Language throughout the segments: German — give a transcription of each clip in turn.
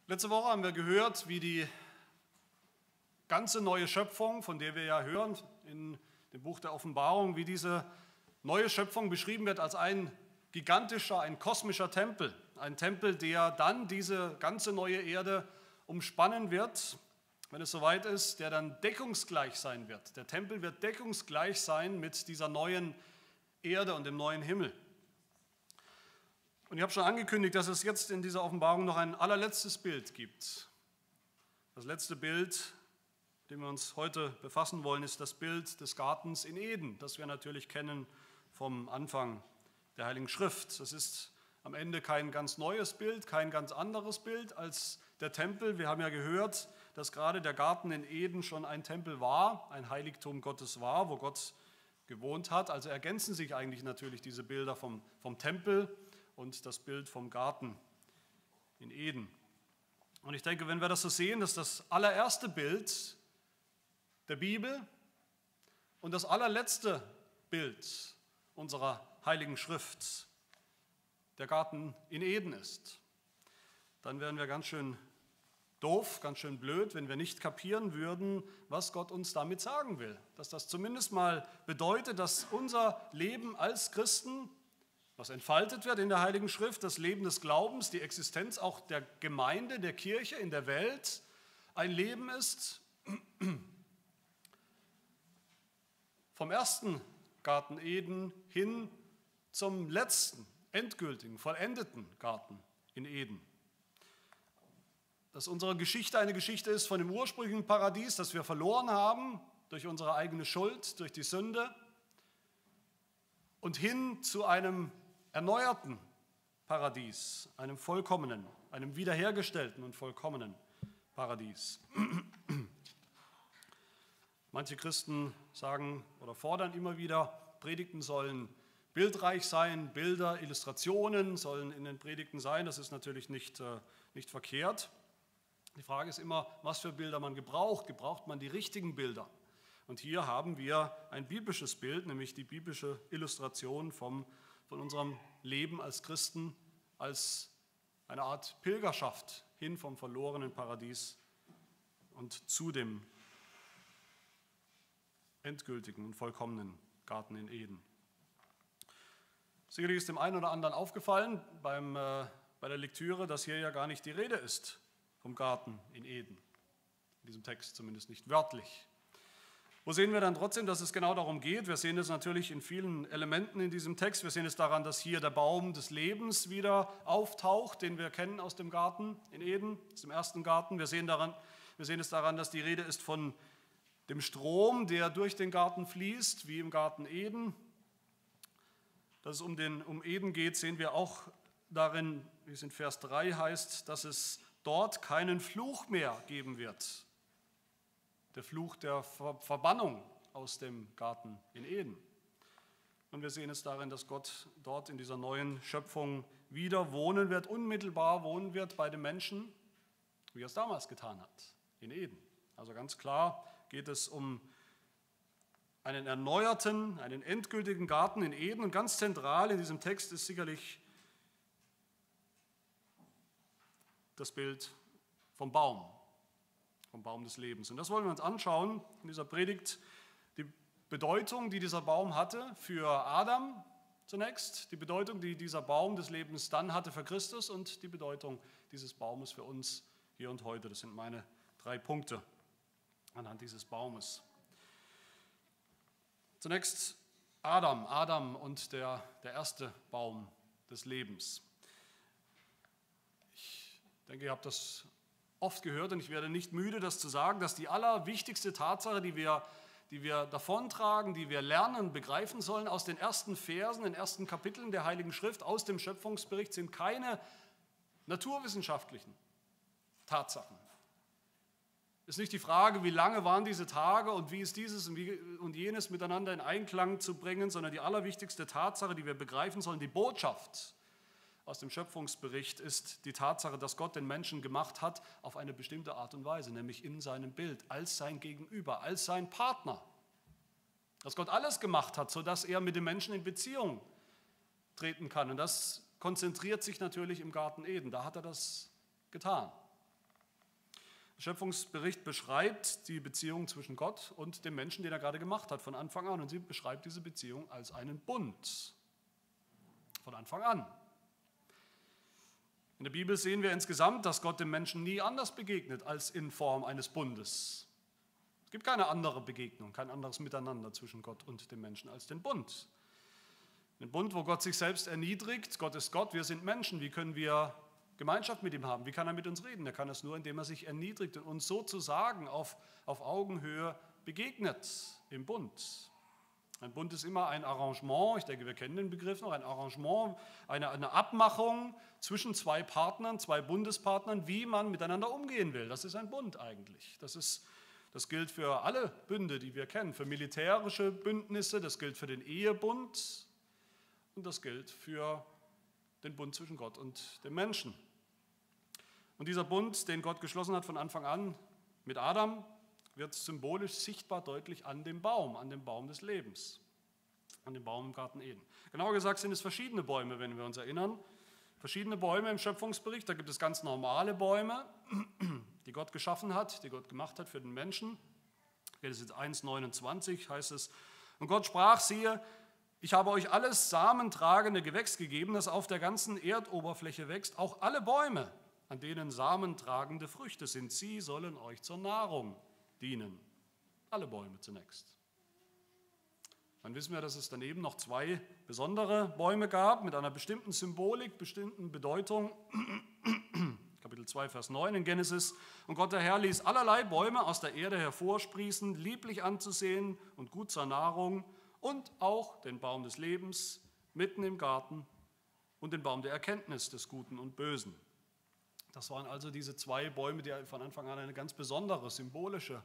Letzte Woche haben wir gehört, wie die ganze neue Schöpfung, von der wir ja hören in dem Buch der Offenbarung, wie diese neue Schöpfung beschrieben wird als ein gigantischer, ein kosmischer Tempel. Ein Tempel, der dann diese ganze neue Erde umspannen wird, wenn es soweit ist, der dann deckungsgleich sein wird. Der Tempel wird deckungsgleich sein mit dieser neuen Erde und dem neuen Himmel. Und ich habe schon angekündigt, dass es jetzt in dieser Offenbarung noch ein allerletztes Bild gibt. Das letzte Bild, mit dem wir uns heute befassen wollen, ist das Bild des Gartens in Eden, das wir natürlich kennen vom Anfang der Heiligen Schrift. Das ist am Ende kein ganz neues Bild, kein ganz anderes Bild als der Tempel. Wir haben ja gehört, dass gerade der Garten in Eden schon ein Tempel war, ein Heiligtum Gottes war, wo Gott gewohnt hat. Also ergänzen sich eigentlich natürlich diese Bilder vom Tempel und das Bild vom Garten in Eden. Und ich denke, wenn wir das so sehen, dass das allererste Bild der Bibel und das allerletzte Bild unserer Heiligen Schrift der Garten in Eden ist, dann wären wir ganz schön doof, ganz schön blöd, wenn wir nicht kapieren würden, was Gott uns damit sagen will. Dass das zumindest mal bedeutet, dass unser Leben als Christen, was entfaltet wird in der Heiligen Schrift, das Leben des Glaubens, die Existenz auch der Gemeinde, der Kirche in der Welt, ein Leben ist vom ersten Garten Eden hin zum letzten, endgültigen, vollendeten Garten in Eden. Dass unsere Geschichte eine Geschichte ist von dem ursprünglichen Paradies, das wir verloren haben durch unsere eigene Schuld, durch die Sünde, und hin zu einem erneuerten Paradies, einem vollkommenen, einem wiederhergestellten und vollkommenen Paradies. Manche Christen sagen oder fordern immer wieder, Predigten sollen bildreich sein, Bilder, Illustrationen sollen in den Predigten sein. Das ist natürlich nicht verkehrt. Die Frage ist immer, was für Bilder man gebraucht. Gebraucht man die richtigen Bilder? Und hier haben wir ein biblisches Bild, nämlich die biblische Illustration von unserem Leben als Christen, als eine Art Pilgerschaft hin vom verlorenen Paradies und zu dem endgültigen und vollkommenen Garten in Eden. Sicherlich ist dem einen oder anderen aufgefallen bei der Lektüre, dass hier ja gar nicht die Rede ist vom Garten in Eden. In diesem Text zumindest nicht wörtlich. Wo sehen wir dann trotzdem, dass es genau darum geht? Wir sehen es natürlich in vielen Elementen in diesem Text. Wir sehen es daran, dass hier der Baum des Lebens wieder auftaucht, den wir kennen aus dem Garten in Eden, aus dem ersten Garten. Wir sehen es daran, dass die Rede ist von dem Strom, der durch den Garten fließt, wie im Garten Eden. Dass es um Eden geht, sehen wir auch darin, wie es in Vers 3 heißt, dass es dort keinen Fluch mehr geben wird. Der Fluch der Verbannung aus dem Garten in Eden. Und wir sehen es darin, dass Gott dort in dieser neuen Schöpfung wieder wohnen wird, unmittelbar wohnen wird bei den Menschen, wie er es damals getan hat, in Eden. Also ganz klar geht es um einen erneuerten, einen endgültigen Garten in Eden. Und ganz zentral in diesem Text ist sicherlich das Bild vom Baum des Lebens. Und das wollen wir uns anschauen in dieser Predigt. Die Bedeutung, die dieser Baum hatte für Adam zunächst, die Bedeutung, die dieser Baum des Lebens dann hatte für Christus und die Bedeutung dieses Baumes für uns hier und heute. Das sind meine 3 Punkte anhand dieses Baumes. Zunächst Adam und der erste Baum des Lebens. Ich denke, ihr habt das oft gehört und ich werde nicht müde, das zu sagen, dass die allerwichtigste Tatsache, die wir davontragen, die wir lernen, begreifen sollen aus den ersten Versen, den ersten Kapiteln der Heiligen Schrift, aus dem Schöpfungsbericht, sind keine naturwissenschaftlichen Tatsachen. Es ist nicht die Frage, wie lange waren diese Tage und wie ist dieses und jenes miteinander in Einklang zu bringen, sondern die allerwichtigste Tatsache, die wir begreifen sollen, die Botschaft aus dem Schöpfungsbericht ist die Tatsache, dass Gott den Menschen gemacht hat auf eine bestimmte Art und Weise, nämlich in seinem Bild, als sein Gegenüber, als sein Partner. Dass Gott alles gemacht hat, sodass er mit dem Menschen in Beziehung treten kann. Und das konzentriert sich natürlich im Garten Eden. Da hat er das getan. Der Schöpfungsbericht beschreibt die Beziehung zwischen Gott und dem Menschen, den er gerade gemacht hat, von Anfang an. Und sie beschreibt diese Beziehung als einen Bund. Von Anfang an. In der Bibel sehen wir insgesamt, dass Gott dem Menschen nie anders begegnet als in Form eines Bundes. Es gibt keine andere Begegnung, kein anderes Miteinander zwischen Gott und dem Menschen als den Bund. Den Bund, wo Gott sich selbst erniedrigt. Gott ist Gott, wir sind Menschen. Wie können wir Gemeinschaft mit ihm haben? Wie kann er mit uns reden? Er kann das nur, indem er sich erniedrigt und uns sozusagen auf Augenhöhe begegnet im Bund. Ein Bund ist immer ein Arrangement, ich denke, wir kennen den Begriff noch, ein Arrangement, eine Abmachung zwischen zwei Partnern, zwei Bundespartnern, wie man miteinander umgehen will. Das ist ein Bund eigentlich. Das gilt für alle Bünde, die wir kennen, für militärische Bündnisse, das gilt für den Ehebund und das gilt für den Bund zwischen Gott und dem Menschen. Und dieser Bund, den Gott geschlossen hat von Anfang an mit Adam, wird symbolisch sichtbar deutlich an dem Baum des Lebens, an dem Baum im Garten Eden. Genauer gesagt sind es verschiedene Bäume, wenn wir uns erinnern. Verschiedene Bäume im Schöpfungsbericht, da gibt es ganz normale Bäume, die Gott geschaffen hat, die Gott gemacht hat für den Menschen. Genesis 1,29 heißt es, und Gott sprach, siehe, ich habe euch alles samentragende Gewächs gegeben, das auf der ganzen Erdoberfläche wächst, auch alle Bäume, an denen samentragende Früchte sind, sie sollen euch zur Nahrung dienen. Alle Bäume zunächst. Dann wissen wir, dass es daneben noch zwei besondere Bäume gab, mit einer bestimmten Symbolik, bestimmten Bedeutung. Kapitel 2, Vers 9 in Genesis. Und Gott der Herr ließ allerlei Bäume aus der Erde hervorsprießen, lieblich anzusehen und gut zur Nahrung, und auch den Baum des Lebens mitten im Garten und den Baum der Erkenntnis des Guten und Bösen. Das waren also diese zwei Bäume, die von Anfang an eine ganz besondere, symbolische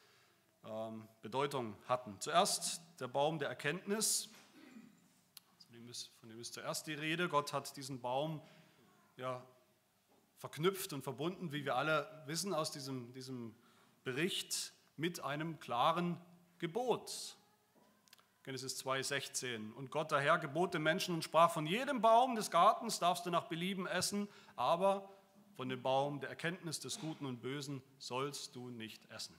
Bedeutung hatten. Zuerst der Baum der Erkenntnis, von dem ist zuerst die Rede. Gott hat diesen Baum verknüpft und verbunden, wie wir alle wissen aus diesem Bericht, mit einem klaren Gebot. Genesis 2,16. Und Gott der Herr gebot dem Menschen und sprach, von jedem Baum des Gartens darfst du nach Belieben essen, aber von dem Baum der Erkenntnis des Guten und Bösen sollst du nicht essen.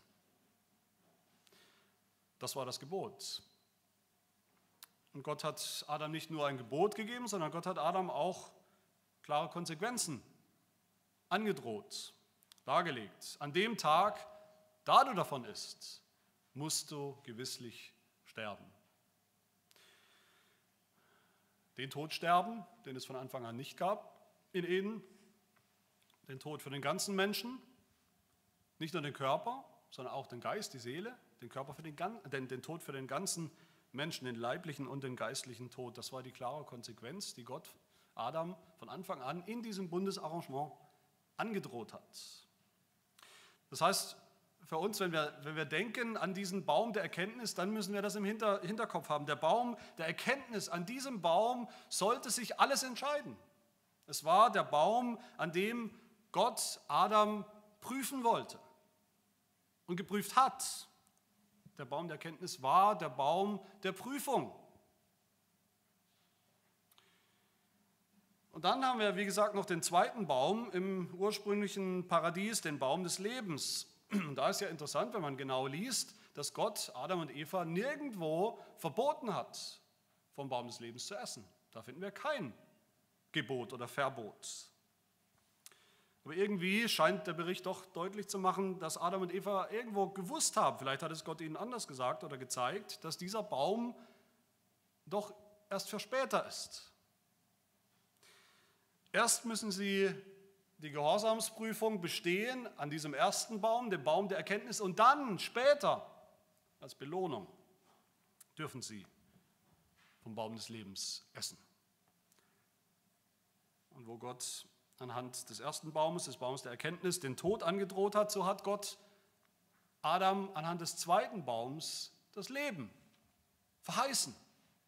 Das war das Gebot. Und Gott hat Adam nicht nur ein Gebot gegeben, sondern Gott hat Adam auch klare Konsequenzen angedroht, dargelegt. An dem Tag, da du davon isst, musst du gewisslich sterben. Den Tod sterben, den es von Anfang an nicht gab in Eden, den Tod für den ganzen Menschen, nicht nur den Körper, sondern auch den Geist, die Seele, den Tod für den ganzen Menschen, den leiblichen und den geistlichen Tod. Das war die klare Konsequenz, die Gott Adam von Anfang an in diesem Bundesarrangement angedroht hat. Das heißt, für uns, wenn wir denken an diesen Baum der Erkenntnis, dann müssen wir das im Hinterkopf haben. Der Baum der Erkenntnis, an diesem Baum sollte sich alles entscheiden. Es war der Baum, an dem Gott Adam prüfen wollte und geprüft hat. Der Baum der Erkenntnis war der Baum der Prüfung. Und dann haben wir, wie gesagt, noch den zweiten Baum im ursprünglichen Paradies, den Baum des Lebens. Und da ist ja interessant, wenn man genau liest, dass Gott Adam und Eva nirgendwo verboten hat, vom Baum des Lebens zu essen. Da finden wir kein Gebot oder Verbot. Aber irgendwie scheint der Bericht doch deutlich zu machen, dass Adam und Eva irgendwo gewusst haben, vielleicht hat es Gott ihnen anders gesagt oder gezeigt, dass dieser Baum doch erst für später ist. Erst müssen sie die Gehorsamsprüfung bestehen an diesem ersten Baum, dem Baum der Erkenntnis, und dann später als Belohnung dürfen sie vom Baum des Lebens essen. Und wo Gott anhand des ersten Baumes, des Baumes der Erkenntnis, den Tod angedroht hat, so hat Gott Adam anhand des zweiten Baums das Leben verheißen.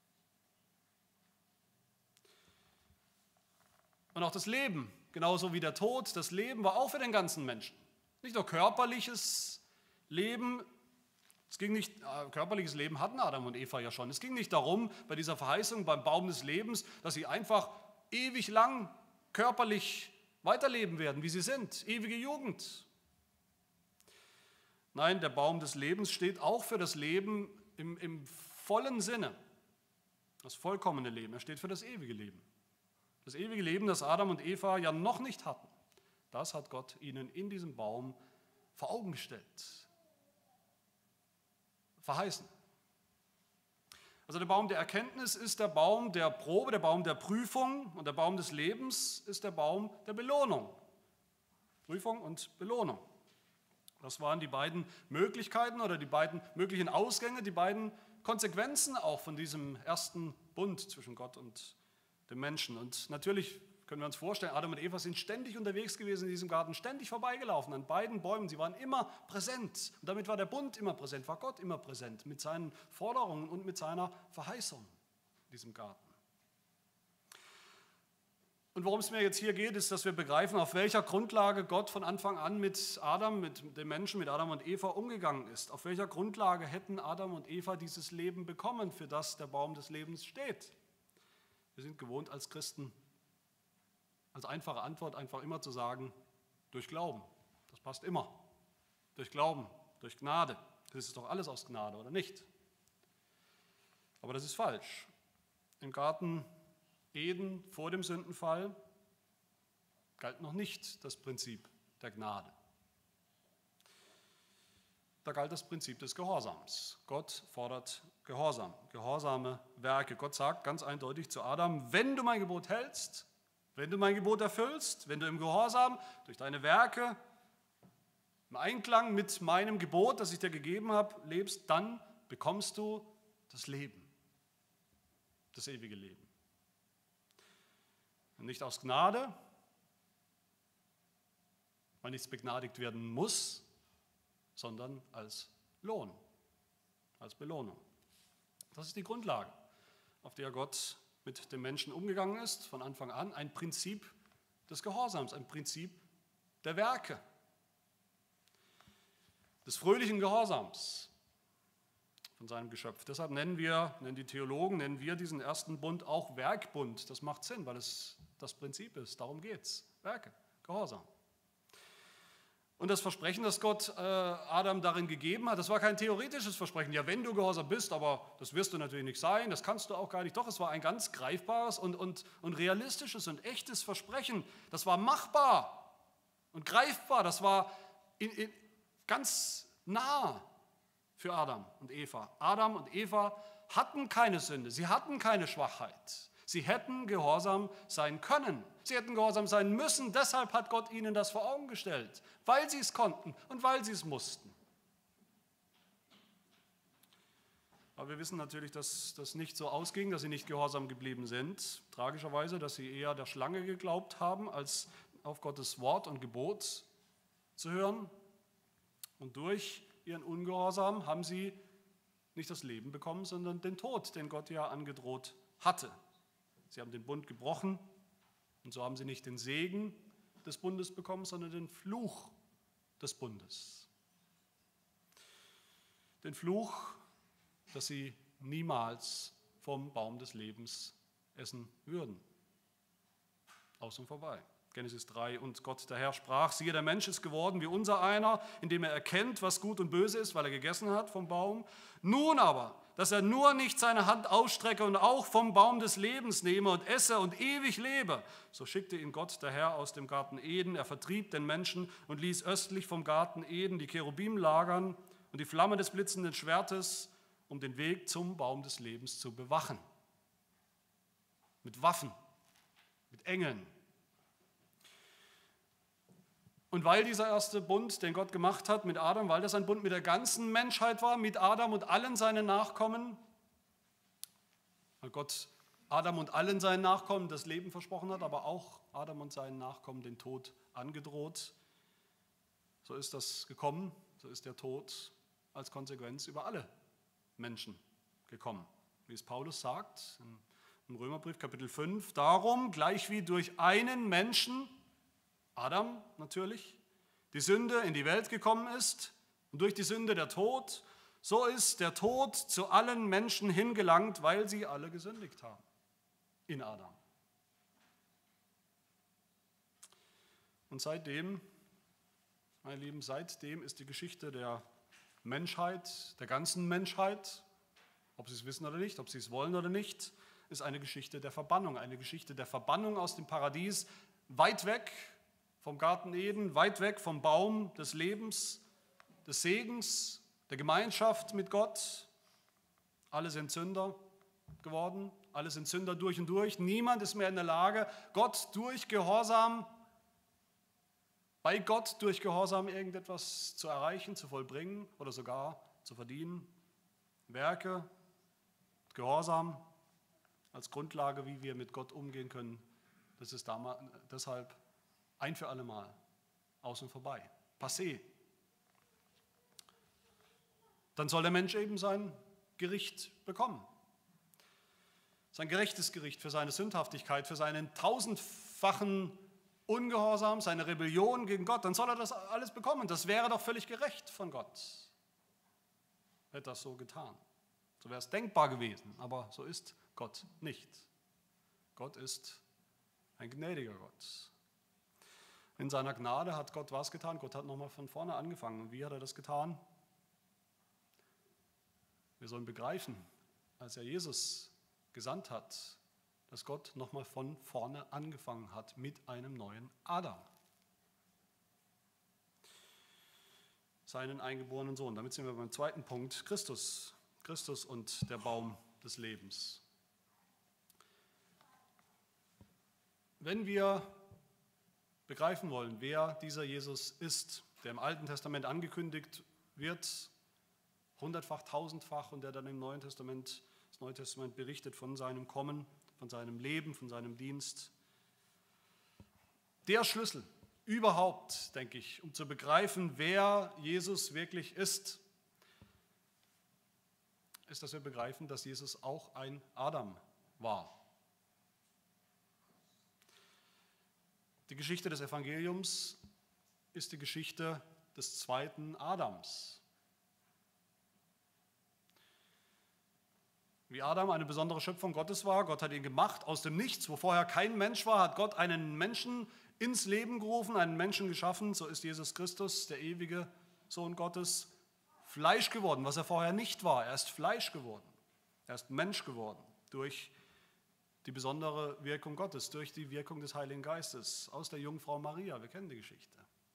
Und auch das Leben, genauso wie der Tod, das Leben war auch für den ganzen Menschen. Nicht nur körperliches Leben, körperliches Leben hatten Adam und Eva ja schon. Es ging nicht darum, bei dieser Verheißung, beim Baum des Lebens, dass sie einfach ewig lang körperlich weiterleben werden, wie sie sind, ewige Jugend. Nein, der Baum des Lebens steht auch für das Leben im vollen Sinne, das vollkommene Leben. Er steht für das ewige Leben. Das ewige Leben, das Adam und Eva ja noch nicht hatten, das hat Gott ihnen in diesem Baum vor Augen gestellt, verheißen. Also der Baum der Erkenntnis ist der Baum der Probe, der Baum der Prüfung, und der Baum des Lebens ist der Baum der Belohnung. Prüfung und Belohnung. Das waren die beiden Möglichkeiten oder die beiden möglichen Ausgänge, die beiden Konsequenzen auch von diesem ersten Bund zwischen Gott und dem Menschen. Und natürlich können wir uns vorstellen, Adam und Eva sind ständig unterwegs gewesen in diesem Garten, ständig vorbeigelaufen an beiden Bäumen. Sie waren immer präsent. Und damit war der Bund immer präsent, war Gott immer präsent mit seinen Forderungen und mit seiner Verheißung in diesem Garten. Und worum es mir jetzt hier geht, ist, dass wir begreifen, auf welcher Grundlage Gott von Anfang an mit Adam, mit dem Menschen, mit Adam und Eva umgegangen ist. Auf welcher Grundlage hätten Adam und Eva dieses Leben bekommen, für das der Baum des Lebens steht? Wir sind gewohnt als Christen, als einfache Antwort einfach immer zu sagen, durch Glauben. Das passt immer. Durch Glauben, durch Gnade. Das ist doch alles aus Gnade, oder nicht? Aber das ist falsch. Im Garten Eden vor dem Sündenfall galt noch nicht das Prinzip der Gnade. Da galt das Prinzip des Gehorsams. Gott fordert Gehorsam, gehorsame Werke. Gott sagt ganz eindeutig zu Adam, wenn du mein Gebot hältst, wenn du mein Gebot erfüllst, wenn du im Gehorsam durch deine Werke im Einklang mit meinem Gebot, das ich dir gegeben habe, lebst, dann bekommst du das Leben, das ewige Leben. Und nicht aus Gnade, weil nichts begnadigt werden muss, sondern als Lohn, als Belohnung. Das ist die Grundlage, auf der Gott mit dem Menschen umgegangen ist, von Anfang an. Ein Prinzip des Gehorsams, ein Prinzip der Werke, des fröhlichen Gehorsams von seinem Geschöpf. Deshalb nennen die Theologen, nennen wir diesen ersten Bund auch Werkbund. Das macht Sinn, weil es das Prinzip ist. Darum geht es. Werke, Gehorsam. Und das Versprechen, das Gott Adam darin gegeben hat, das war kein theoretisches Versprechen. Ja, wenn du gehorsam bist, aber das wirst du natürlich nicht sein, das kannst du auch gar nicht. Doch, es war ein ganz greifbares und realistisches und echtes Versprechen. Das war machbar und greifbar. Das war ganz nah für Adam und Eva. Adam und Eva hatten keine Sünde, sie hatten keine Schwachheit. Sie hätten gehorsam sein können, sie hätten gehorsam sein müssen. Deshalb hat Gott ihnen das vor Augen gestellt, weil sie es konnten und weil sie es mussten. Aber wir wissen natürlich, dass das nicht so ausging, dass sie nicht gehorsam geblieben sind. Tragischerweise, dass sie eher der Schlange geglaubt haben, als auf Gottes Wort und Gebot zu hören. Und durch ihren Ungehorsam haben sie nicht das Leben bekommen, sondern den Tod, den Gott ja angedroht hatte. Sie haben den Bund gebrochen und so haben sie nicht den Segen des Bundes bekommen, sondern den Fluch des Bundes. Den Fluch, dass sie niemals vom Baum des Lebens essen würden. Aus und vorbei. Genesis 3, und Gott der Herr sprach, siehe, der Mensch ist geworden wie unser einer, indem er erkennt, was gut und böse ist, weil er gegessen hat vom Baum. Nun aber, dass er nur nicht seine Hand ausstrecke und auch vom Baum des Lebens nehme und esse und ewig lebe. So schickte ihn Gott der Herr aus dem Garten Eden. Er vertrieb den Menschen und ließ östlich vom Garten Eden die Cherubim lagern und die Flamme des blitzenden Schwertes, um den Weg zum Baum des Lebens zu bewachen. Mit Waffen, mit Engeln. Und weil dieser erste Bund, den Gott gemacht hat mit Adam, weil das ein Bund mit der ganzen Menschheit war, mit Adam und allen seinen Nachkommen, weil Gott Adam und allen seinen Nachkommen das Leben versprochen hat, aber auch Adam und seinen Nachkommen den Tod angedroht, so ist das gekommen, so ist der Tod als Konsequenz über alle Menschen gekommen. Wie es Paulus sagt im Römerbrief Kapitel 5, darum, gleich wie durch einen Menschen, Adam natürlich, die Sünde in die Welt gekommen ist und durch die Sünde der Tod, so ist der Tod zu allen Menschen hingelangt, weil sie alle gesündigt haben in Adam. Und seitdem, meine Lieben, seitdem ist die Geschichte der Menschheit, der ganzen Menschheit, ob sie es wissen oder nicht, ob sie es wollen oder nicht, ist eine Geschichte der Verbannung. Eine Geschichte der Verbannung aus dem Paradies, weit weg vom Garten Eden, weit weg vom Baum des Lebens, des Segens, der Gemeinschaft mit Gott. Alle sind Sünder geworden, alle sind Sünder durch und durch. Niemand ist mehr in der Lage, bei Gott durch Gehorsam irgendetwas zu erreichen, zu vollbringen oder sogar zu verdienen. Werke, Gehorsam als Grundlage, wie wir mit Gott umgehen können, das ist deshalb ein für alle Mal aus und vorbei. Passé. Dann soll der Mensch eben sein Gericht bekommen. Sein gerechtes Gericht für seine Sündhaftigkeit, für seinen tausendfachen Ungehorsam, seine Rebellion gegen Gott. Dann soll er das alles bekommen. Das wäre doch völlig gerecht von Gott. Hätte das so getan. So wäre es denkbar gewesen, aber so ist Gott nicht. Gott ist ein gnädiger Gott. In seiner Gnade hat Gott was getan? Gott hat nochmal von vorne angefangen. Und wie hat er das getan? Wir sollen begreifen, als er Jesus gesandt hat, dass Gott nochmal von vorne angefangen hat mit einem neuen Adam. Seinen eingeborenen Sohn. Damit sind wir beim zweiten Punkt, Christus. Christus und der Baum des Lebens. Wenn wir begreifen wollen, wer dieser Jesus ist, der im Alten Testament angekündigt wird, hundertfach, tausendfach, und der dann im Neue Testament berichtet von seinem Kommen, von seinem Leben, von seinem Dienst. Der Schlüssel überhaupt, denke ich, um zu begreifen, wer Jesus wirklich ist, dass wir begreifen, dass Jesus auch ein Adam war. Die Geschichte des Evangeliums ist die Geschichte des zweiten Adams. Wie Adam eine besondere Schöpfung Gottes war, Gott hat ihn gemacht aus dem Nichts, wo vorher kein Mensch war, hat Gott einen Menschen ins Leben gerufen, einen Menschen geschaffen, so ist Jesus Christus, der ewige Sohn Gottes, Fleisch geworden, was er vorher nicht war. Er ist Fleisch geworden, er ist Mensch geworden durch die besondere Wirkung Gottes, durch die Wirkung des Heiligen Geistes aus der Jungfrau Maria. Wir kennen die Geschichte.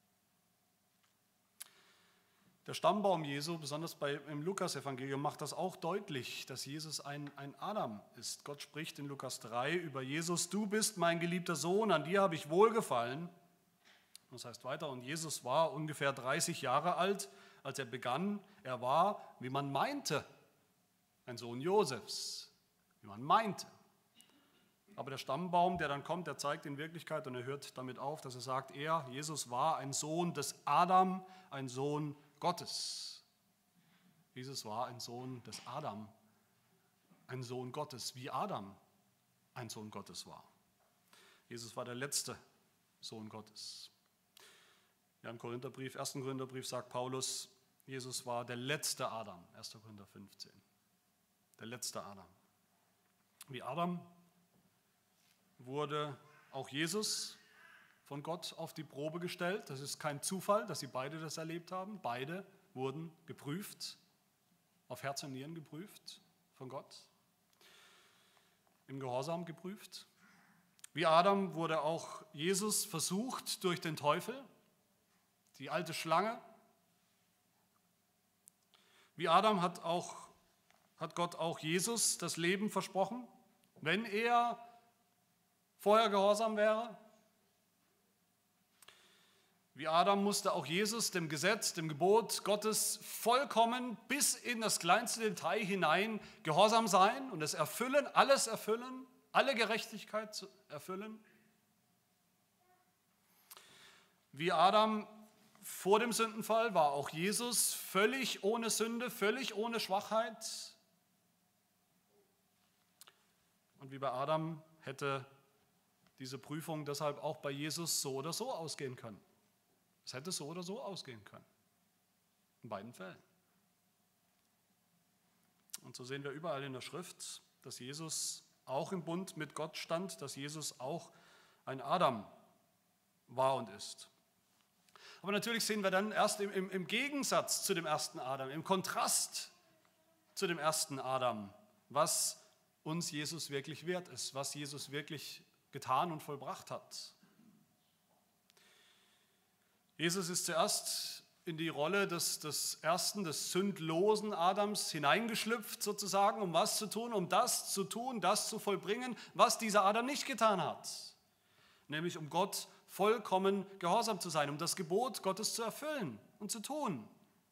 Der Stammbaum Jesu, besonders im Lukas-Evangelium, macht das auch deutlich, dass Jesus ein Adam ist. Gott spricht in Lukas 3 über Jesus: Du bist mein geliebter Sohn, an dir habe ich wohlgefallen. Das heißt weiter, und Jesus war ungefähr 30 Jahre alt, als er begann. Er war, wie man meinte, ein Sohn Josefs, wie man meinte. Aber der Stammbaum, der dann kommt, der zeigt in Wirklichkeit, und er hört damit auf, dass er sagt, Jesus war ein Sohn des Adam, ein Sohn Gottes. Jesus war ein Sohn des Adam, ein Sohn Gottes, wie Adam ein Sohn Gottes war. Jesus war der letzte Sohn Gottes. Ja, im 1. Korintherbrief sagt Paulus, Jesus war der letzte Adam, 1. Korinther 15. Der letzte Adam. Wie Adam wurde auch Jesus von Gott auf die Probe gestellt. Das ist kein Zufall, dass sie beide das erlebt haben. Beide wurden geprüft, auf Herz und Nieren geprüft von Gott, im Gehorsam geprüft. Wie Adam wurde auch Jesus versucht durch den Teufel, die alte Schlange. Wie Adam hat Gott auch Jesus das Leben versprochen, wenn er vorher gehorsam wäre. Wie Adam musste auch Jesus dem Gesetz, dem Gebot Gottes vollkommen bis in das kleinste Detail hinein gehorsam sein und es erfüllen, alles erfüllen, alle Gerechtigkeit erfüllen. Wie Adam vor dem Sündenfall war auch Jesus völlig ohne Sünde, völlig ohne Schwachheit. Und wie bei Adam hätte diese Prüfung deshalb auch bei Jesus so oder so ausgehen können. Es hätte so oder so ausgehen können. In beiden Fällen. Und so sehen wir überall in der Schrift, dass Jesus auch im Bund mit Gott stand, dass Jesus auch ein Adam war und ist. Aber natürlich sehen wir dann erst im Gegensatz zu dem ersten Adam, im Kontrast zu dem ersten Adam, was uns Jesus wirklich wert ist, was Jesus wirklich getan und vollbracht hat. Jesus ist zuerst in die Rolle des ersten, des sündlosen Adams hineingeschlüpft sozusagen, um was zu tun, um das zu tun, das zu vollbringen, was dieser Adam nicht getan hat. Nämlich um Gott vollkommen gehorsam zu sein, um das Gebot Gottes zu erfüllen und zu tun.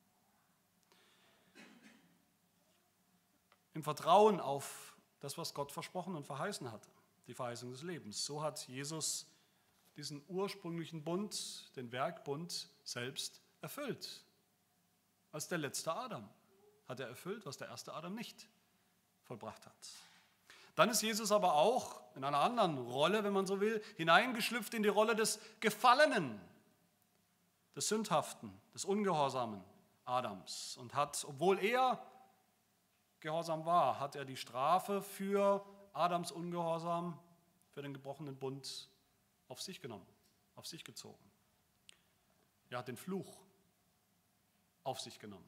Im Vertrauen auf das, was Gott versprochen und verheißen hatte, die Verheißung des Lebens. So hat Jesus diesen ursprünglichen Bund, den Werkbund selbst erfüllt. Als der letzte Adam hat er erfüllt, was der erste Adam nicht vollbracht hat. Dann ist Jesus aber auch in einer anderen Rolle, wenn man so will, hineingeschlüpft in die Rolle des Gefallenen, des Sündhaften, des Ungehorsamen Adams und hat, obwohl er gehorsam war, hat er die Strafe für Adams Ungehorsam, für den gebrochenen Bund auf sich genommen, auf sich gezogen. Er hat den Fluch auf sich genommen.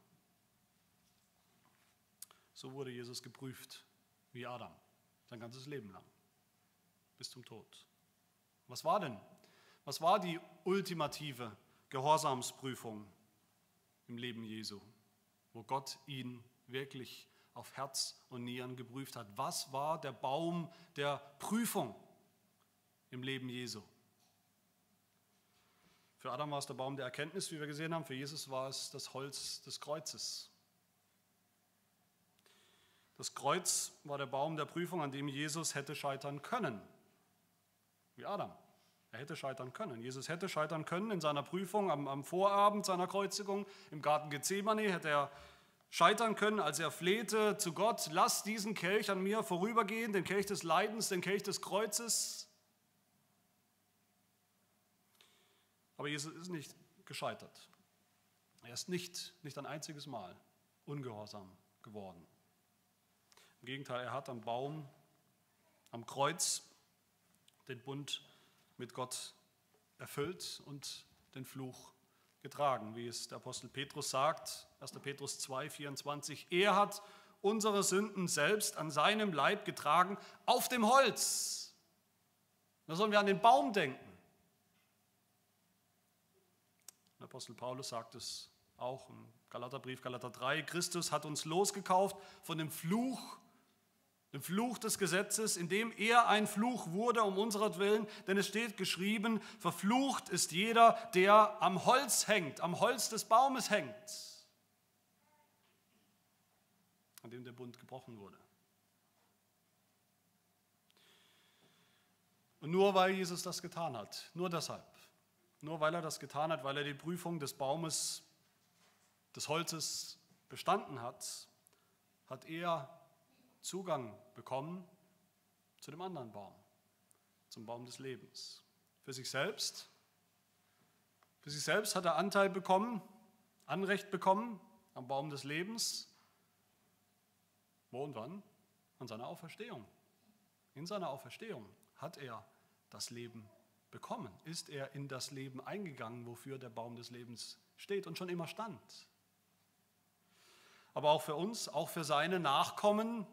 So wurde Jesus geprüft wie Adam, sein ganzes Leben lang, bis zum Tod. Was war denn? Was war die ultimative Gehorsamsprüfung im Leben Jesu, wo Gott ihn wirklich auf Herz und Nieren geprüft hat? Was war der Baum der Prüfung im Leben Jesu? Für Adam war es der Baum der Erkenntnis, wie wir gesehen haben. Für Jesus war es das Holz des Kreuzes. Das Kreuz war der Baum der Prüfung, an dem Jesus hätte scheitern können. Wie Adam. Er hätte scheitern können. Jesus hätte scheitern können in seiner Prüfung am Vorabend seiner Kreuzigung. Im Garten Gethsemane hätte er scheitern können, als er flehte zu Gott: Lass diesen Kelch an mir vorübergehen, den Kelch des Leidens, den Kelch des Kreuzes. Aber Jesus ist nicht gescheitert. Er ist nicht ein einziges Mal ungehorsam geworden. Im Gegenteil, er hat am Baum, am Kreuz den Bund mit Gott erfüllt und den Fluch getragen, wie es der Apostel Petrus sagt, 1. Petrus 2, 24. Er hat unsere Sünden selbst an seinem Leib getragen auf dem Holz. Da sollen wir an den Baum denken. Der Apostel Paulus sagt es auch im Galaterbrief, Galater 3, Christus hat uns losgekauft von dem Fluch des Gesetzes, indem er ein Fluch wurde um unseretwillen, denn es steht geschrieben, verflucht ist jeder, der am Holz hängt, am Holz des Baumes hängt, an dem der Bund gebrochen wurde. Und nur weil Jesus das getan hat, nur deshalb, nur weil er das getan hat, weil er die Prüfung des Baumes, des Holzes bestanden hat, hat er Zugang bekommen zu dem anderen Baum, zum Baum des Lebens. Für sich selbst hat er Anteil bekommen, Anrecht bekommen am Baum des Lebens. Wo und wann? An seiner Auferstehung. In seiner Auferstehung hat er das Leben bekommen, ist er in das Leben eingegangen, wofür der Baum des Lebens steht und schon immer stand. Aber auch für uns, auch für seine Nachkommen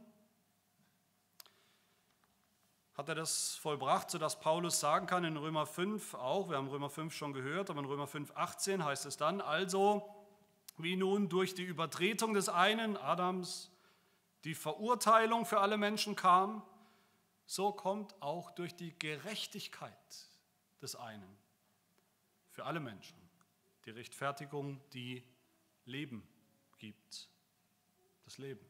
hat er das vollbracht, sodass Paulus sagen kann in Römer 5 auch, wir haben Römer 5 schon gehört, aber in Römer 5, 18 heißt es dann, also wie nun durch die Übertretung des einen, Adams, die Verurteilung für alle Menschen kam, so kommt auch durch die Gerechtigkeit des einen für alle Menschen die Rechtfertigung, die Leben gibt. Das Leben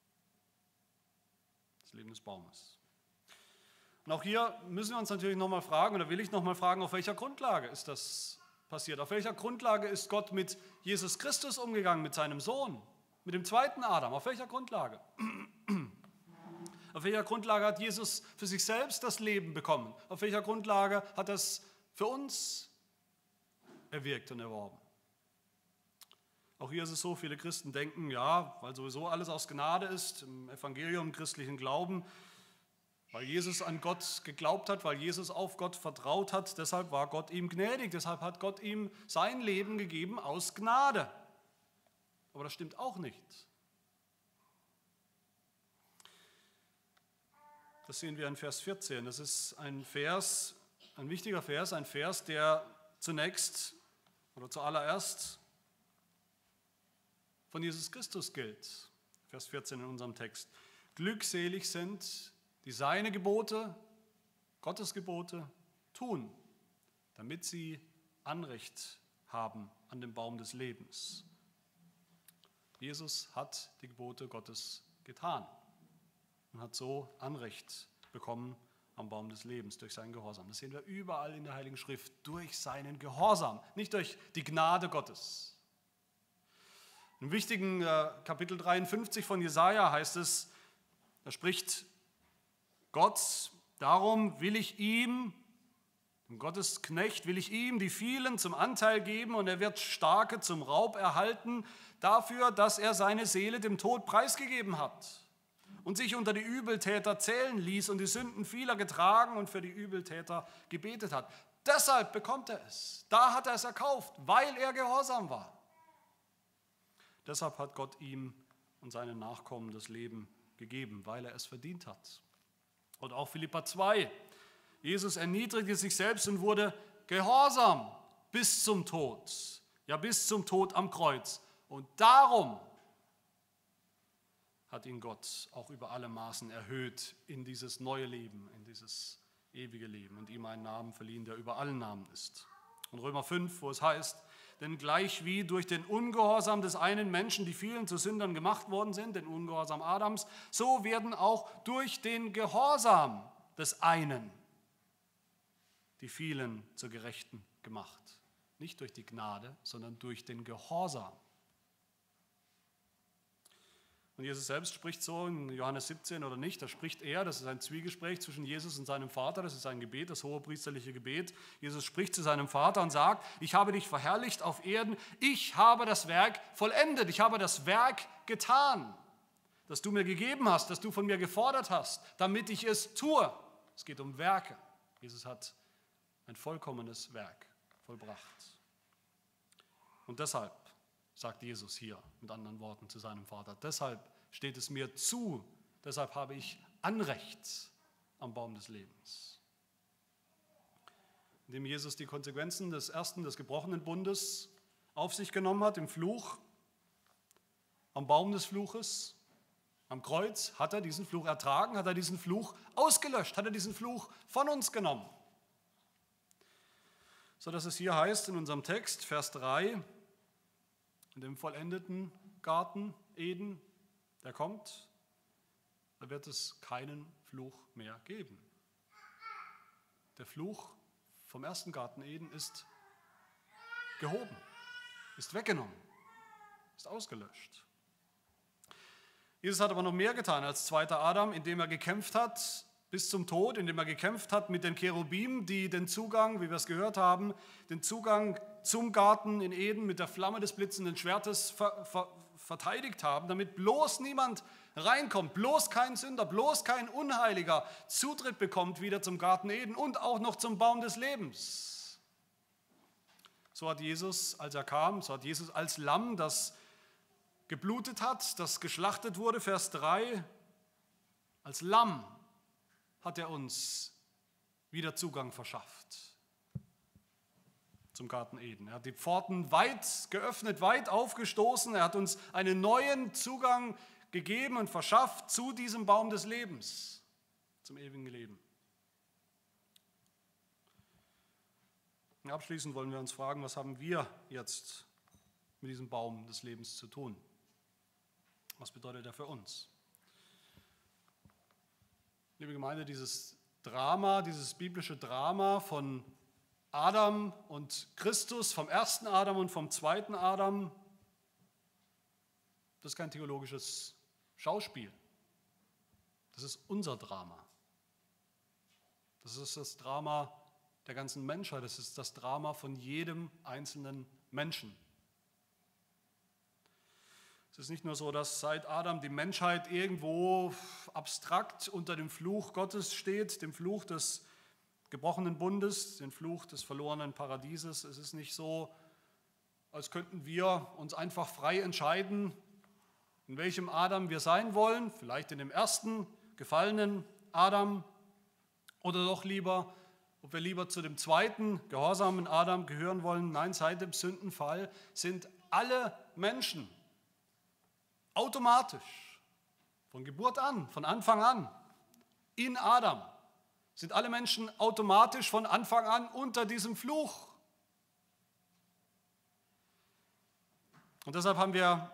des Baumes. Und auch hier müssen wir uns natürlich nochmal fragen, oder will ich nochmal fragen, auf welcher Grundlage ist das passiert? Auf welcher Grundlage ist Gott mit Jesus Christus umgegangen, mit seinem Sohn, mit dem zweiten Adam? Auf welcher Grundlage? Auf welcher Grundlage hat Jesus für sich selbst das Leben bekommen? Auf welcher Grundlage hat er es für uns erwirkt und erworben? Auch hier ist es so, viele Christen denken, ja, weil sowieso alles aus Gnade ist, im Evangelium, im christlichen Glauben, Weil Jesus an Gott geglaubt hat, weil Jesus auf Gott vertraut hat, deshalb war Gott ihm gnädig, deshalb hat Gott ihm sein Leben gegeben aus Gnade. Aber das stimmt auch nicht. Das sehen wir in Vers 14. Das ist ein Vers, ein wichtiger Vers, ein Vers, der zunächst oder zuallererst von Jesus Christus gilt. Vers 14 in unserem Text. Glückselig sind, die seine Gebote, Gottes Gebote, tun, damit sie Anrecht haben an dem Baum des Lebens. Jesus hat die Gebote Gottes getan und hat so Anrecht bekommen am Baum des Lebens durch seinen Gehorsam. Das sehen wir überall in der Heiligen Schrift, durch seinen Gehorsam, nicht durch die Gnade Gottes. Im wichtigen Kapitel 53 von Jesaja heißt es, da spricht Gott, darum will ich ihm, dem Gottesknecht, will ich ihm die vielen zum Anteil geben und er wird Starke zum Raub erhalten, dafür, dass er seine Seele dem Tod preisgegeben hat und sich unter die Übeltäter zählen ließ und die Sünden vieler getragen und für die Übeltäter gebetet hat. Deshalb bekommt er es. Da hat er es erkauft, weil er gehorsam war. Deshalb hat Gott ihm und seinen Nachkommen das Leben gegeben, weil er es verdient hat. Und auch Philipper 2. Jesus erniedrigte sich selbst und wurde gehorsam bis zum Tod. Ja, bis zum Tod am Kreuz. Und darum hat ihn Gott auch über alle Maßen erhöht in dieses neue Leben, in dieses ewige Leben und ihm einen Namen verliehen, der über allen Namen ist. Und Römer 5, wo es heißt, denn gleich wie durch den Ungehorsam des einen Menschen die vielen zu Sündern gemacht worden sind, den Ungehorsam Adams, so werden auch durch den Gehorsam des einen die vielen zu Gerechten gemacht. Nicht durch die Gnade, sondern durch den Gehorsam. Und Jesus selbst spricht so in Johannes 17 oder nicht, da spricht er, das ist ein Zwiegespräch zwischen Jesus und seinem Vater, das ist ein Gebet, das hohepriesterliche Gebet. Jesus spricht zu seinem Vater und sagt, ich habe dich verherrlicht auf Erden, ich habe das Werk vollendet, ich habe das Werk getan, das du mir gegeben hast, das du von mir gefordert hast, damit ich es tue. Es geht um Werke. Jesus hat ein vollkommenes Werk vollbracht. Und deshalb sagt Jesus hier mit anderen Worten zu seinem Vater, deshalb steht es mir zu, deshalb habe ich Anrecht am Baum des Lebens. Indem Jesus die Konsequenzen des ersten, des gebrochenen Bundes auf sich genommen hat, im Fluch, am Baum des Fluches, am Kreuz, hat er diesen Fluch ertragen, hat er diesen Fluch ausgelöscht, hat er diesen Fluch von uns genommen. So dass es hier heißt in unserem Text, Vers 3, in dem vollendeten Garten Eden, der kommt, da wird es keinen Fluch mehr geben. Der Fluch vom ersten Garten Eden ist gehoben, ist weggenommen, ist ausgelöscht. Jesus hat aber noch mehr getan als zweiter Adam, indem er gekämpft hat bis zum Tod, indem er gekämpft hat mit den Cherubim, die den Zugang, wie wir es gehört haben, den Zugang zum Garten in Eden mit der Flamme des blitzenden Schwertes verteidigt haben, damit bloß niemand reinkommt, bloß kein Sünder, bloß kein Unheiliger Zutritt bekommt wieder zum Garten Eden und auch noch zum Baum des Lebens. So hat Jesus, als er kam, so hat Jesus als Lamm, das geblutet hat, das geschlachtet wurde, Vers 3, als Lamm hat er uns wieder Zugang verschafft zum Garten Eden. Er hat die Pforten weit geöffnet, weit aufgestoßen. Er hat uns einen neuen Zugang gegeben und verschafft zu diesem Baum des Lebens, zum ewigen Leben. Und abschließend wollen wir uns fragen, was haben wir jetzt mit diesem Baum des Lebens zu tun? Was bedeutet er für uns? Liebe Gemeinde, dieses Drama, dieses biblische Drama von Adam und Christus, vom ersten Adam und vom zweiten Adam, das ist kein theologisches Schauspiel. Das ist unser Drama. Das ist das Drama der ganzen Menschheit. Das ist das Drama von jedem einzelnen Menschen. Es ist nicht nur so, dass seit Adam die Menschheit irgendwo abstrakt unter dem Fluch Gottes steht, dem Fluch des gebrochenen Bundes, dem Fluch des verlorenen Paradieses. Es ist nicht so, als könnten wir uns einfach frei entscheiden, in welchem Adam wir sein wollen, vielleicht in dem ersten gefallenen Adam oder doch lieber, ob wir lieber zu dem zweiten gehorsamen Adam gehören wollen. Nein, seit dem Sündenfall sind alle Menschen automatisch, von Geburt an, von Anfang an, in Adam, sind alle Menschen automatisch von Anfang an unter diesem Fluch. Und deshalb haben wir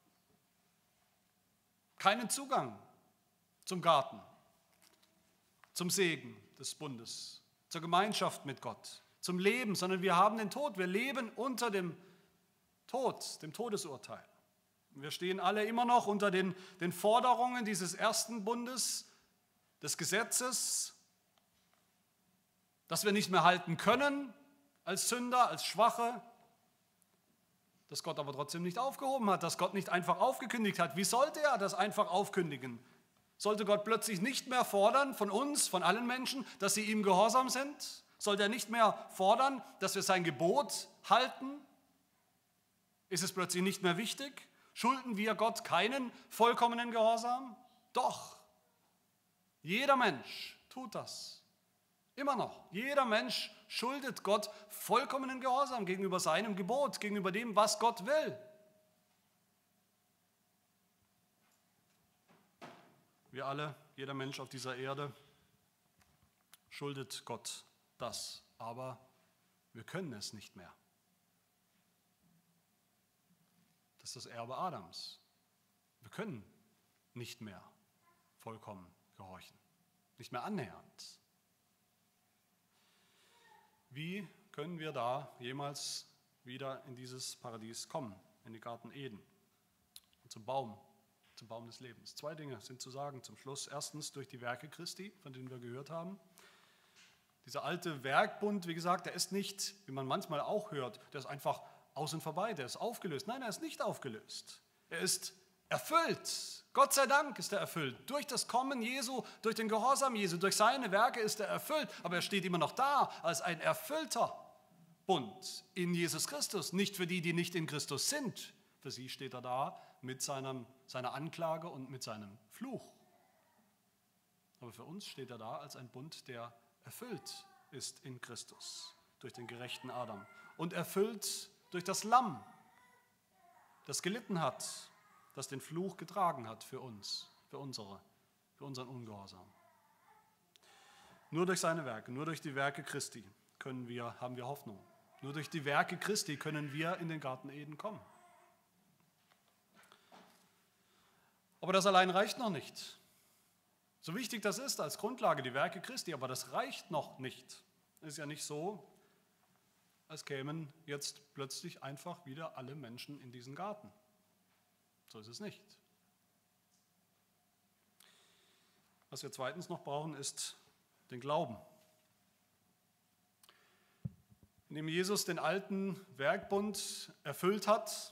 keinen Zugang zum Garten, zum Segen des Bundes, zur Gemeinschaft mit Gott, zum Leben, sondern wir haben den Tod. Wir leben unter dem Tod, dem Todesurteil. Wir stehen alle immer noch unter den Forderungen dieses ersten Bundes, des Gesetzes, das wir nicht mehr halten können als Sünder, als Schwache, das Gott aber trotzdem nicht aufgehoben hat, das Gott nicht einfach aufgekündigt hat. Wie sollte er das einfach aufkündigen? Sollte Gott plötzlich nicht mehr fordern von uns, von allen Menschen, dass sie ihm gehorsam sind? Sollte er nicht mehr fordern, dass wir sein Gebot halten? Ist es plötzlich nicht mehr wichtig? Schulden wir Gott keinen vollkommenen Gehorsam? Doch, jeder Mensch tut das. Immer noch. Jeder Mensch schuldet Gott vollkommenen Gehorsam gegenüber seinem Gebot, gegenüber dem, was Gott will. Wir alle, jeder Mensch auf dieser Erde, schuldet Gott das, aber wir können es nicht mehr. Das ist das Erbe Adams. Wir können nicht mehr vollkommen gehorchen, nicht mehr annähernd. Wie können wir da jemals wieder in dieses Paradies kommen, in den Garten Eden, zum Baum des Lebens? Zwei Dinge sind zu sagen zum Schluss. Erstens durch die Werke Christi, von denen wir gehört haben. Dieser alte Werkbund, wie gesagt, der ist nicht, wie man manchmal auch hört, der ist einfach aus und vorbei, der ist aufgelöst. Nein, er ist nicht aufgelöst. Er ist erfüllt. Gott sei Dank ist er erfüllt. Durch das Kommen Jesu, durch den Gehorsam Jesu, durch seine Werke ist er erfüllt. Aber er steht immer noch da als ein erfüllter Bund in Jesus Christus. Nicht für die, die nicht in Christus sind. Für sie steht er da mit seiner Anklage und mit seinem Fluch. Aber für uns steht er da als ein Bund, der erfüllt ist in Christus, durch den gerechten Adam. Und erfüllt durch das Lamm, das gelitten hat, das den Fluch getragen hat für uns, für unseren Ungehorsam. Nur durch seine Werke, nur durch die Werke Christi haben wir Hoffnung. Nur durch die Werke Christi können wir in den Garten Eden kommen. Aber das allein reicht noch nicht. So wichtig das ist als Grundlage, die Werke Christi, aber das reicht noch nicht. Es ist ja nicht so, als kämen jetzt plötzlich einfach wieder alle Menschen in diesen Garten. So ist es nicht. Was wir zweitens noch brauchen, ist den Glauben. Indem Jesus den alten Werkbund erfüllt hat,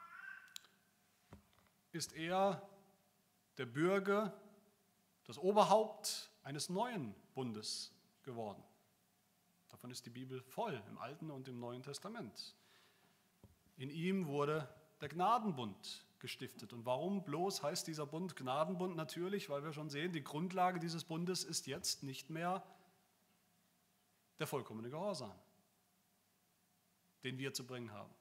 ist er der Bürger, das Oberhaupt eines neuen Bundes geworden. Davon ist die Bibel voll, im Alten und im Neuen Testament. In ihm wurde der Gnadenbund gestiftet. Und warum bloß heißt dieser Bund Gnadenbund? Natürlich, weil wir schon sehen, die Grundlage dieses Bundes ist jetzt nicht mehr der vollkommene Gehorsam, den wir zu bringen haben.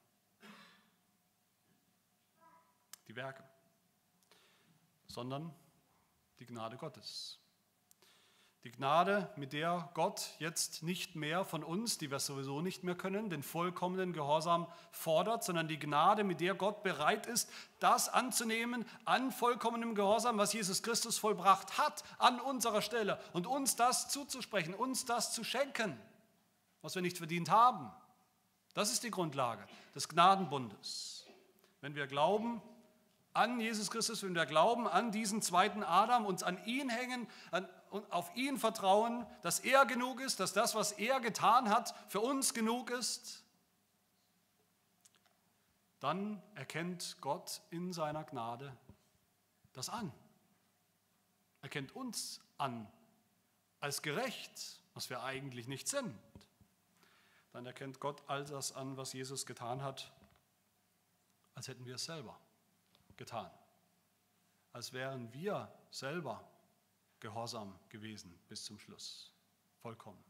Die Werke, sondern die Gnade Gottes. Die Gnade, mit der Gott jetzt nicht mehr von uns, die wir sowieso nicht mehr können, den vollkommenen Gehorsam fordert, sondern die Gnade, mit der Gott bereit ist, das anzunehmen an vollkommenem Gehorsam, was Jesus Christus vollbracht hat, an unserer Stelle und uns das zuzusprechen, uns das zu schenken, was wir nicht verdient haben. Das ist die Grundlage des Gnadenbundes. Wenn wir glauben an Jesus Christus, wenn wir glauben an diesen zweiten Adam, uns an ihn hängen und auf ihn vertrauen, dass er genug ist, dass das, was er getan hat, für uns genug ist, dann erkennt Gott in seiner Gnade das an. Er kennt uns an als gerecht, was wir eigentlich nicht sind. Dann erkennt Gott all das an, was Jesus getan hat, als hätten wir es selber getan. Als wären wir selber gehorsam gewesen bis zum Schluss. Vollkommen.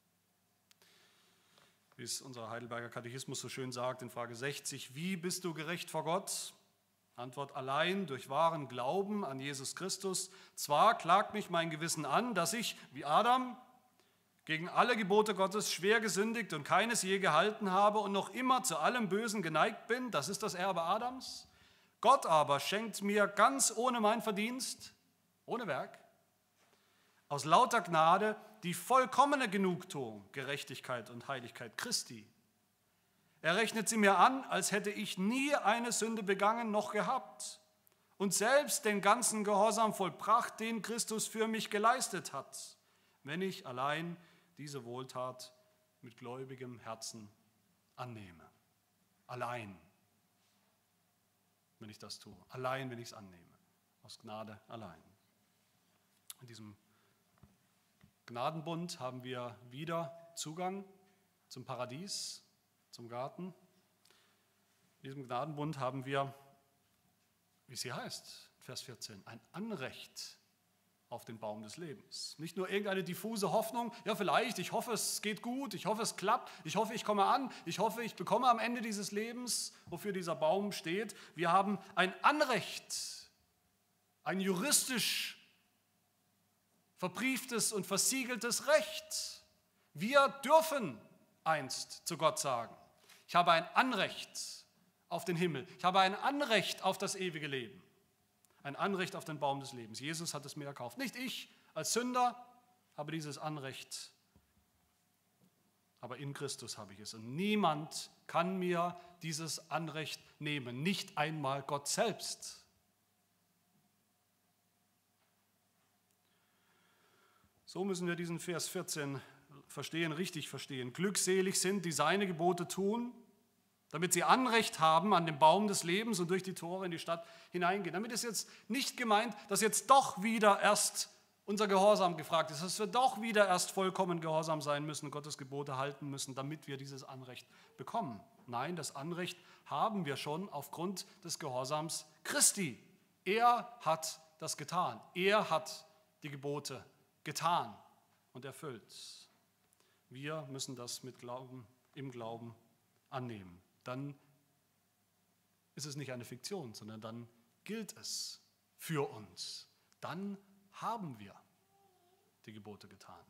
Wie es unser Heidelberger Katechismus so schön sagt in Frage 60, wie bist du gerecht vor Gott? Antwort: allein durch wahren Glauben an Jesus Christus. Zwar klagt mich mein Gewissen an, dass ich, wie Adam, gegen alle Gebote Gottes schwer gesündigt und keines je gehalten habe und noch immer zu allem Bösen geneigt bin. Das ist das Erbe Adams. Gott aber schenkt mir ganz ohne mein Verdienst, ohne Werk, aus lauter Gnade die vollkommene Genugtuung, Gerechtigkeit und Heiligkeit Christi. Er rechnet sie mir an, als hätte ich nie eine Sünde begangen noch gehabt und selbst den ganzen Gehorsam vollbracht, den Christus für mich geleistet hat, wenn ich allein diese Wohltat mit gläubigem Herzen annehme. Allein, wenn ich das tue. Allein, wenn ich es annehme. Aus Gnade allein. In diesem Gnadenbund haben wir wieder Zugang zum Paradies, zum Garten. In diesem Gnadenbund haben wir, wie es hier heißt, Vers 14, ein Anrecht auf den Baum des Lebens. Nicht nur irgendeine diffuse Hoffnung, ja vielleicht, ich hoffe, es geht gut, ich hoffe, es klappt, ich hoffe, ich komme an, ich hoffe, ich bekomme am Ende dieses Lebens, wofür dieser Baum steht. Wir haben ein Anrecht, ein juristisch verbrieftes und versiegeltes Recht. Wir dürfen einst zu Gott sagen, ich habe ein Anrecht auf den Himmel, ich habe ein Anrecht auf das ewige Leben, ein Anrecht auf den Baum des Lebens. Jesus hat es mir erkauft. Nicht ich als Sünder habe dieses Anrecht, aber in Christus habe ich es. Und niemand kann mir dieses Anrecht nehmen, nicht einmal Gott selbst. So müssen wir diesen Vers 14 verstehen, richtig verstehen. Glückselig sind, die seine Gebote tun, damit sie Anrecht haben an den Baum des Lebens und durch die Tore in die Stadt hineingehen. Damit ist jetzt nicht gemeint, dass jetzt doch wieder erst unser Gehorsam gefragt ist, dass wir doch wieder erst vollkommen gehorsam sein müssen, Gottes Gebote halten müssen, damit wir dieses Anrecht bekommen. Nein, das Anrecht haben wir schon aufgrund des Gehorsams Christi. Er hat das getan. Er hat die Gebote getan und erfüllt. Wir müssen das mit Glauben, im Glauben annehmen. Dann ist es nicht eine Fiktion, sondern dann gilt es für uns. Dann haben wir die Gebote getan.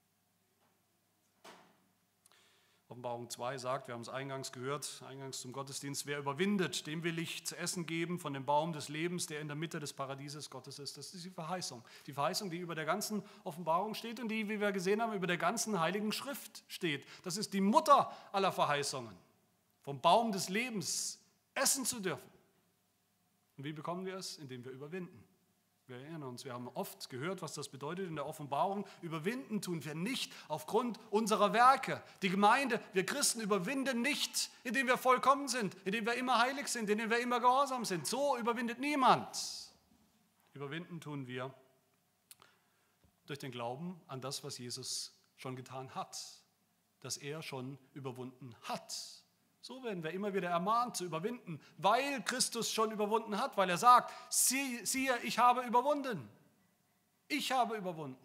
Offenbarung 2 sagt, wir haben es eingangs gehört, eingangs zum Gottesdienst, wer überwindet, dem will ich zu essen geben von dem Baum des Lebens, der in der Mitte des Paradieses Gottes ist. Das ist die Verheißung, die über der ganzen Offenbarung steht und die, wie wir gesehen haben, über der ganzen Heiligen Schrift steht. Das ist die Mutter aller Verheißungen, vom Baum des Lebens essen zu dürfen. Und wie bekommen wir es? Indem wir überwinden. Wir erinnern uns, wir haben oft gehört, was das bedeutet in der Offenbarung. Überwinden tun wir nicht aufgrund unserer Werke. Die Gemeinde, wir Christen überwinden nicht, indem wir vollkommen sind, indem wir immer heilig sind, indem wir immer gehorsam sind. So überwindet niemand. Überwinden tun wir durch den Glauben an das, was Jesus schon getan hat, dass er schon überwunden hat. So werden wir immer wieder ermahnt zu überwinden, weil Christus schon überwunden hat, weil er sagt, siehe, ich habe überwunden. Ich habe überwunden.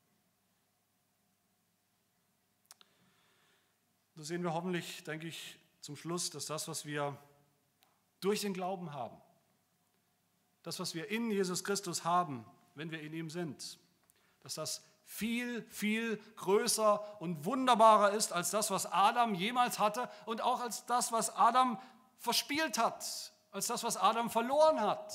So sehen wir hoffentlich, denke ich, zum Schluss, dass das, was wir durch den Glauben haben, das, was wir in Jesus Christus haben, wenn wir in ihm sind, dass das viel, viel größer und wunderbarer ist als das, was Adam jemals hatte und auch als das, was Adam verspielt hat, als das, was Adam verloren hat.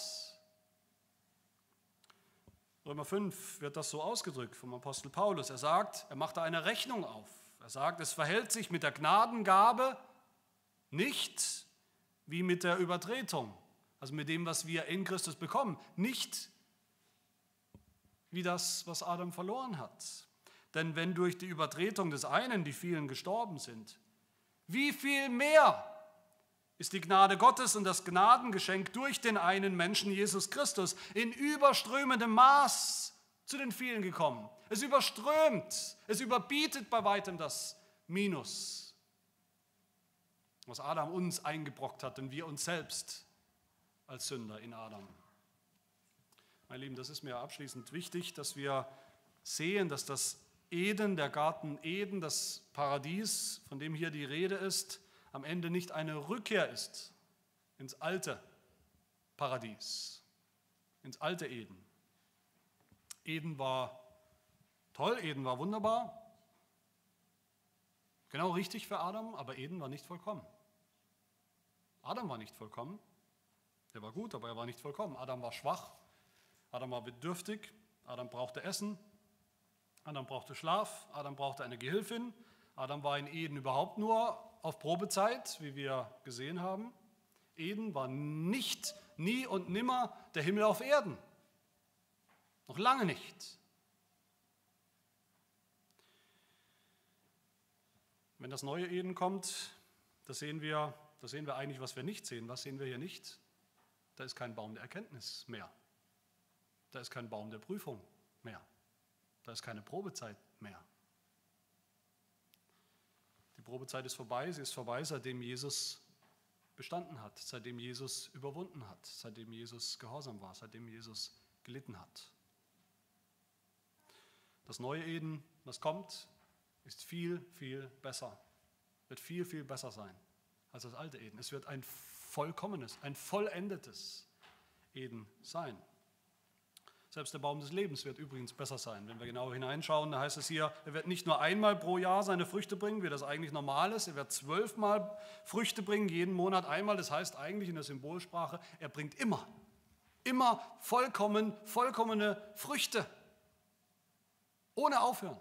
Römer 5 wird das so ausgedrückt vom Apostel Paulus. Er sagt, er macht da eine Rechnung auf. Er sagt, es verhält sich mit der Gnadengabe nicht wie mit der Übertretung, also mit dem, was wir in Christus bekommen, nicht wie das, was Adam verloren hat. Denn wenn durch die Übertretung des einen die vielen gestorben sind, wie viel mehr ist die Gnade Gottes und das Gnadengeschenk durch den einen Menschen, Jesus Christus, in überströmendem Maß zu den vielen gekommen. Es überströmt, es überbietet bei weitem das Minus, was Adam uns eingebrockt hat und wir uns selbst als Sünder in Adam. Meine Lieben, das ist mir abschließend wichtig, dass wir sehen, dass das Eden, der Garten Eden, das Paradies, von dem hier die Rede ist, am Ende nicht eine Rückkehr ist ins alte Paradies, ins alte Eden. Eden war toll, Eden war wunderbar, genau richtig für Adam, aber Eden war nicht vollkommen. Adam war nicht vollkommen, er war gut, aber er war nicht vollkommen. Adam war schwach, Adam war bedürftig, Adam brauchte Essen, Adam brauchte Schlaf, Adam brauchte eine Gehilfin, Adam war in Eden überhaupt nur auf Probezeit, wie wir gesehen haben. Eden war nicht, nie und nimmer der Himmel auf Erden. Noch lange nicht. Wenn das neue Eden kommt, da sehen wir eigentlich, was wir nicht sehen. Was sehen wir hier nicht? Da ist kein Baum der Erkenntnis mehr. Da ist kein Baum der Prüfung mehr. Da ist keine Probezeit mehr. Die Probezeit ist vorbei. Sie ist vorbei, seitdem Jesus bestanden hat, seitdem Jesus überwunden hat, seitdem Jesus gehorsam war, seitdem Jesus gelitten hat. Das neue Eden, das kommt, ist viel, viel besser, wird viel, viel besser sein als das alte Eden. Es wird ein vollkommenes, ein vollendetes Eden sein. Selbst der Baum des Lebens wird übrigens besser sein. Wenn wir genau hineinschauen, da heißt es hier, er wird nicht nur einmal pro Jahr seine Früchte bringen, wie das eigentlich normal ist. Er wird 12-mal Früchte bringen, jeden Monat einmal. Das heißt eigentlich in der Symbolsprache, er bringt immer vollkommene Früchte. Ohne Aufhören.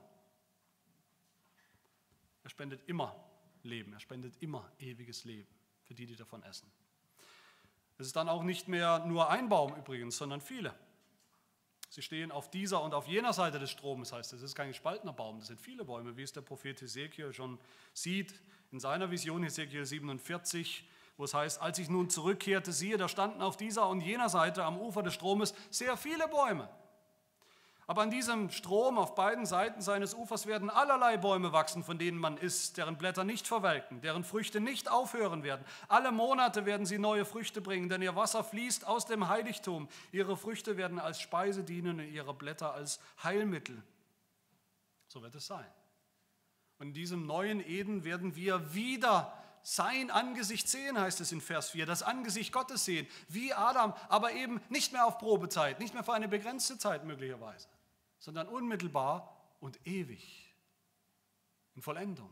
Er spendet immer Leben, er spendet immer ewiges Leben für die, die davon essen. Es ist dann auch nicht mehr nur ein Baum übrigens, sondern viele. Sie stehen auf dieser und auf jener Seite des Stromes, heißt es. Es ist kein gespaltener Baum, das sind viele Bäume, wie es der Prophet Hesekiel schon sieht in seiner Vision, Hesekiel 47, wo es heißt, als ich nun zurückkehrte, siehe, da standen auf dieser und jener Seite am Ufer des Stromes sehr viele Bäume. Aber an diesem Strom auf beiden Seiten seines Ufers werden allerlei Bäume wachsen, von denen man isst, deren Blätter nicht verwelken, deren Früchte nicht aufhören werden. Alle Monate werden sie neue Früchte bringen, denn ihr Wasser fließt aus dem Heiligtum. Ihre Früchte werden als Speise dienen und ihre Blätter als Heilmittel. So wird es sein. Und in diesem neuen Eden werden wir wieder sein Angesicht sehen, heißt es in Vers 4, das Angesicht Gottes sehen, wie Adam, aber eben nicht mehr auf Probezeit, nicht mehr für eine begrenzte Zeit möglicherweise, sondern unmittelbar und ewig, in Vollendung.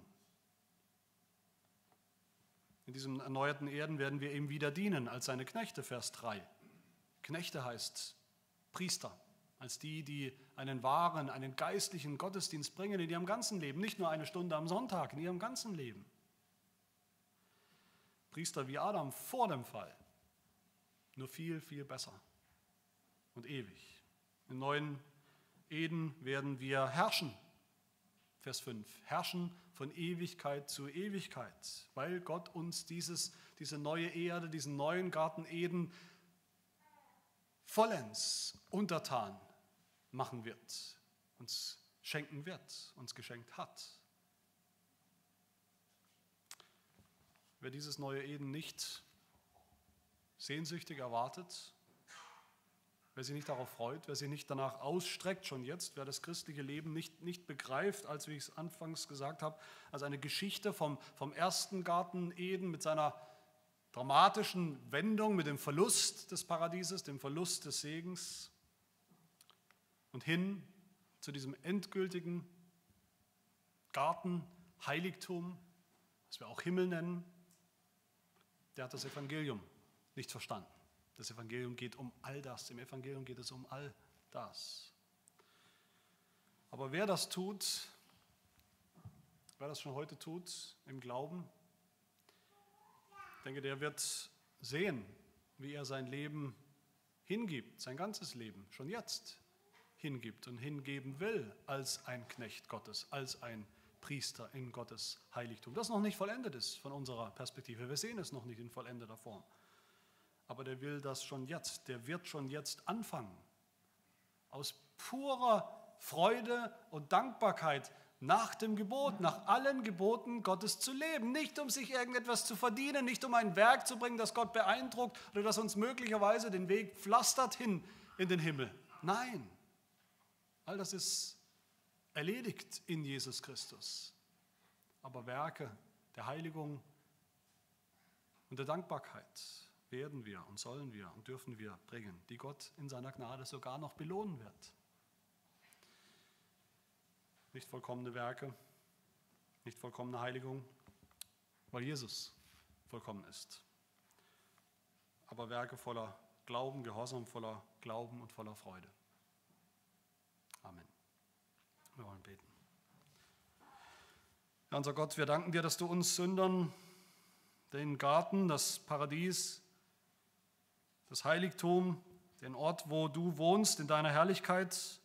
In diesem erneuerten Erden werden wir ihm wieder dienen als seine Knechte, Vers 3. Knechte heißt Priester, als die einen wahren, einen geistlichen Gottesdienst bringen in ihrem ganzen Leben, nicht nur eine Stunde am Sonntag, in ihrem ganzen Leben. Priester wie Adam vor dem Fall, nur viel, viel besser und ewig. Im neuen Eden werden wir herrschen, Vers 5, herrschen von Ewigkeit zu Ewigkeit, weil Gott uns diese neue Erde, diesen neuen Garten Eden vollends untertan machen wird, uns schenken wird, uns geschenkt hat. Wer dieses neue Eden nicht sehnsüchtig erwartet, wer sich nicht darauf freut, wer sich nicht danach ausstreckt, schon jetzt, wer das christliche Leben nicht begreift, als, wie ich es anfangs gesagt habe, als eine Geschichte vom ersten Garten Eden mit seiner dramatischen Wendung, mit dem Verlust des Paradieses, dem Verlust des Segens und hin zu diesem endgültigen Garten, Heiligtum, was wir auch Himmel nennen, der hat das Evangelium nicht verstanden. Das Evangelium geht um all das. Im Evangelium geht es um all das. Aber wer das tut, wer das schon heute tut, im Glauben, ich denke, der wird sehen, wie er sein Leben hingibt, sein ganzes Leben, schon jetzt hingibt und hingeben will, als ein Knecht Gottes, als ein Priester in Gottes Heiligtum, das noch nicht vollendet ist von unserer Perspektive. Wir sehen es noch nicht in vollendeter Form. Aber der will das schon jetzt, der wird schon jetzt anfangen. Aus purer Freude und Dankbarkeit nach dem Gebot, nach allen Geboten Gottes zu leben. Nicht um sich irgendetwas zu verdienen, nicht um ein Werk zu bringen, das Gott beeindruckt oder das uns möglicherweise den Weg pflastert hin in den Himmel. Nein, all das ist erledigt in Jesus Christus. Aber Werke der Heiligung und der Dankbarkeit werden wir und sollen wir und dürfen wir bringen, die Gott in seiner Gnade sogar noch belohnen wird. Nicht vollkommene Werke, nicht vollkommene Heiligung, weil Jesus vollkommen ist. Aber Werke voller Glauben, Gehorsam voller Glauben und voller Freude. Amen. Wir wollen beten. Herr unser Gott, wir danken dir, dass du uns Sündern den Garten, das Paradies, das Heiligtum, den Ort, wo du wohnst, in deiner Herrlichkeit,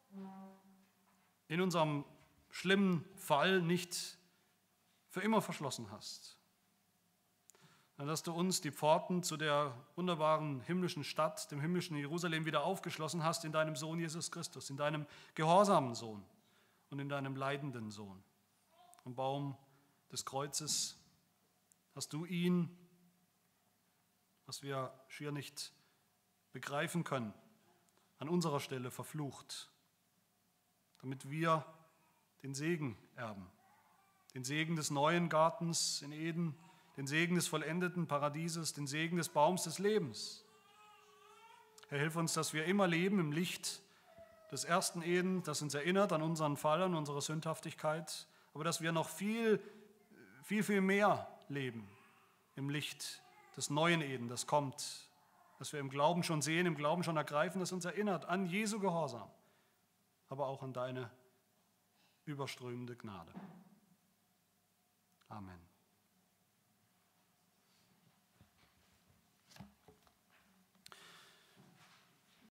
in unserem schlimmen Fall nicht für immer verschlossen hast. Dass du uns die Pforten zu der wunderbaren himmlischen Stadt, dem himmlischen Jerusalem, wieder aufgeschlossen hast in deinem Sohn Jesus Christus, in deinem gehorsamen Sohn und in deinem leidenden Sohn. Am Baum des Kreuzes hast du ihn, was wir schier nicht begreifen können, an unserer Stelle verflucht, damit wir den Segen erben, den Segen des neuen Gartens in Eden, den Segen des vollendeten Paradieses, den Segen des Baums des Lebens. Herr, hilf uns, dass wir immer leben im Licht des ersten Eden, das uns erinnert an unseren Fall, an unsere Sündhaftigkeit, aber dass wir noch viel mehr leben im Licht des neuen Eden, das kommt, dass wir im Glauben schon sehen, im Glauben schon ergreifen, das uns erinnert an Jesu Gehorsam, aber auch an deine überströmende Gnade. Amen.